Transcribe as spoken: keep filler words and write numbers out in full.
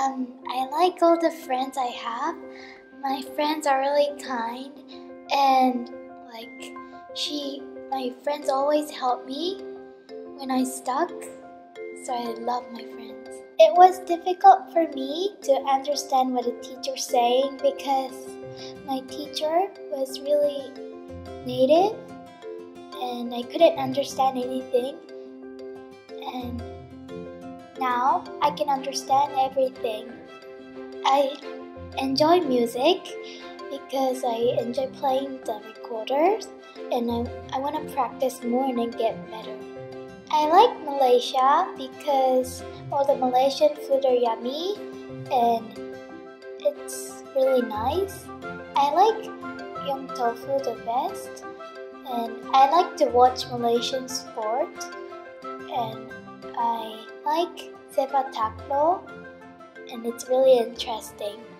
Um, I like all the friends I have. My friends are really kind, and like she, my friends always help me when I stuck. So I love my friends. It was difficult for me to understand what the teacher's saying because my teacher was really native and I couldn't understand anything. And now I can understand everything. I enjoy music because I enjoy playing the recorders, and I, I want to practice more and get better. I like Malaysia because all the Malaysian food are yummy and it's really nice. I like yung tofu the best, and I like to watch Malaysian sport, and I like sepak takraw, and it's really interesting.